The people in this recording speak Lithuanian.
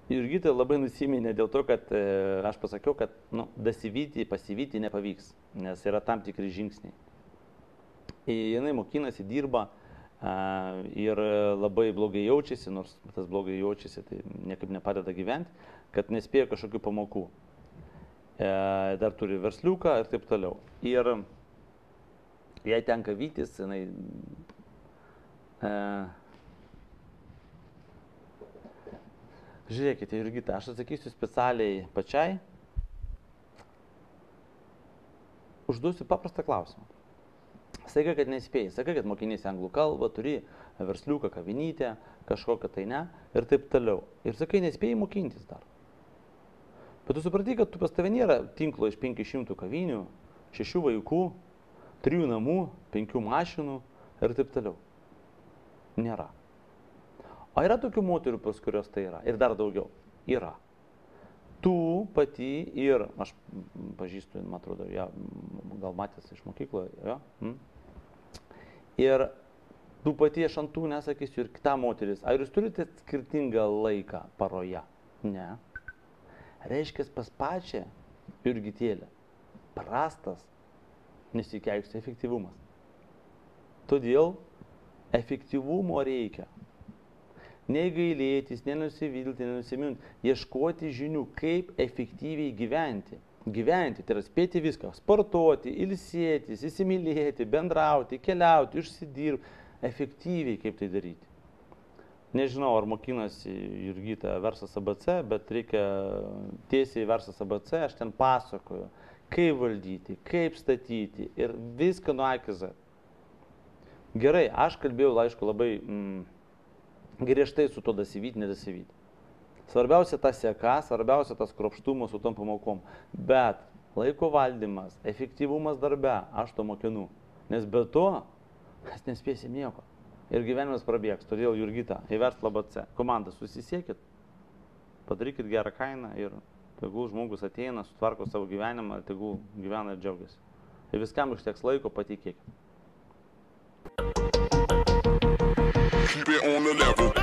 Jurgita labai nusiminė dėl to, kad aš pasakiau, kad dasivyti, pasivyti nepavyks, nes yra tam tikri žingsniai. Jinai mokinasi, dirba ir labai blogai jaučiasi, nors tas blogai jaučiasi, tai niekaip nepadeda gyventi, kad nespėjo kažkokių pamokų. Dar turi versliuką ir taip toliau. Ir jai tenka vytis, jinai... Žiūrėkite, Jurgita, aš atsakysiu specialiai pačiai. Užduosiu paprastą klausimą. Sakai, kad nespėjai, sakai, kad mokinys anglų kalbą, turi versliuką, kavinytę, kažkokią tai ne, ir taip toliau. Ir sakai, nespėjai mokintis dar. Bet tu supratai, kad tu pas tave nėra tinklo iš 500 kavinių, 6 vaikų, 3 namų, 5 mašinų ir taip toliau. Nėra. O yra tokių moterų, pas kurios tai yra. Ir dar daugiau. Yra. Tu pati ir, aš pažįstu, man atrodo, ja, gal matęs iš mokykloje, ja? Ir tu pati aš ant tų nesakysiu ir kita moteris. Ar jūs turite skirtingą laiką paroje? Ne. Reiškia, pas pačią Jurgitėlę prastas nesikeiks efektyvumas. Todėl efektyvumo reikia. Negailėtis, nenusivilti, nenusiminti, ieškoti žinių, kaip efektyviai gyventi. Gyventi, tai yra spėti viską, sportuoti, ilsėtis, įsimylėti, bendrauti, keliauti, užsidirbti, efektyviai kaip tai daryti. Nežinau, ar mokinasi Jurgita verslas ABC, bet reikia tiesiai verslas ABC, aš ten pasakoju, kaip valdyti, kaip statyti ir viską nuo A iki Z. Gerai, aš kalbėjau, aišku, labai... griežtai su to dasivyti, nedasivyti. Svarbiausia ta seka, svarbiausia tas kruopštumas su tom pamokom. Bet laiko valdymas, efektyvumas darbe, aš to mokinu. Nes be to mes nespėsim nieko. Ir gyvenimas prabėgs. Todėl Jurgita, į verslą ABC. Komanda, susisiekit, padarykit gerą kainą ir tegul žmogus ateina, sutvarko savo gyvenimą, tegul gyvena ir džiaugiasi. Ir viskam užteks laiko, patikėkit. Keep it on the level.